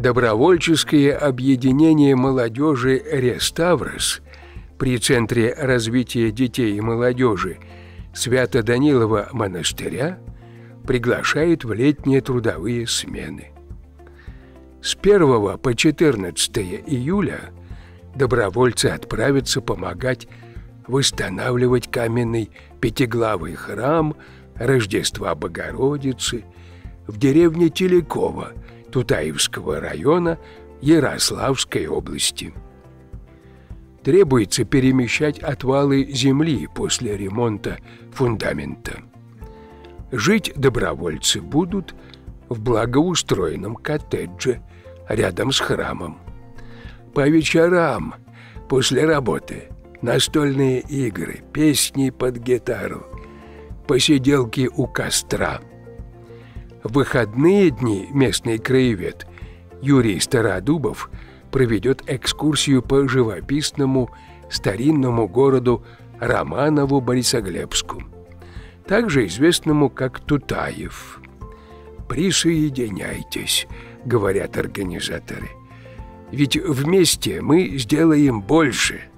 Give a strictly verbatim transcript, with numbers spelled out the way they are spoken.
Добровольческое объединение молодежи «Реставрос» при Центре развития детей и молодежи Свято-Данилова монастыря приглашает в летние трудовые смены. С первого по четырнадцатое июля добровольцы отправятся помогать восстанавливать каменный пятиглавый храм Рождества Богородицы в деревне Телеково Тутаевского района Ярославской области. Требуется перемещать отвалы земли после ремонта фундамента. Жить добровольцы будут в благоустроенном коттедже рядом с храмом. По вечерам после работы настольные игры, песни под гитару, посиделки у костра. В выходные дни местный краевед Юрий Стародубов проведет экскурсию по живописному старинному городу Романову-Борисоглебску, также известному как Тутаев. «Присоединяйтесь», — говорят организаторы, «ведь вместе мы сделаем больше».